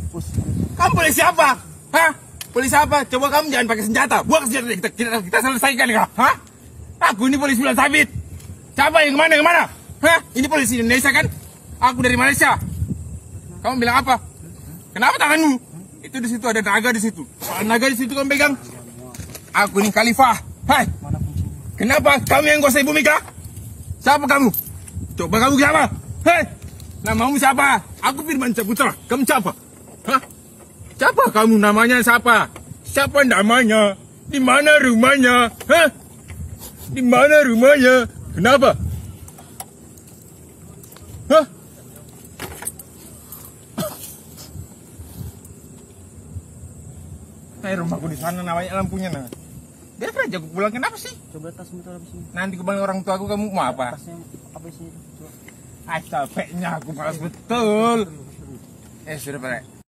Kamu polisi apa? Hah? Polisi apa? Coba kamu jangan pakai senjata. Buang senjata, kita selesaikan ya. Hah? Aku ini polisi Bulan Sabit. Siapa yang kemana? Yang mana? Hah? Ini polisi Indonesia kan? Aku dari Malaysia. Kamu bilang apa? Kenapa tanganmu? Itu di situ ada naga di situ. Soal naga di situ kamu pegang. Aku ini Khalifah. Hai. Kenapa kamu yang kuasai bumi kah? Siapa kamu? Coba kamu siapa? Hei. Namamu siapa? Aku Firman Saputra. Kamu siapa? Hah? Siapa kamu, namanya siapa? Siapa namanya? Di mana rumahnya? Hah? Di mana rumahnya? Kenapa? Hah? Rumahku di sana, namanya lampunya nah. Biar aja aku pulang, kenapa sih? Coba tas motor habis ini. Nanti aku panggil orang tua aku, kamu mau apa? Tasnya apa isinya? Coba. Capeknya aku malas betul. Sudah Pak.